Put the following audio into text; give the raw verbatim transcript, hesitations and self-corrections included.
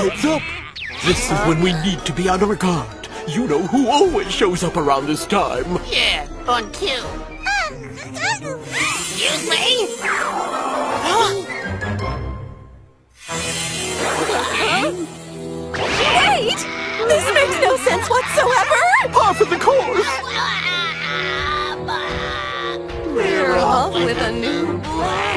heads up. This is when we need to be on our guard. You know who always shows up around this time. Yeah, on cue. Excuse me? Wait! This makes no sense whatsoever! Par for the course! We're off with a new plan.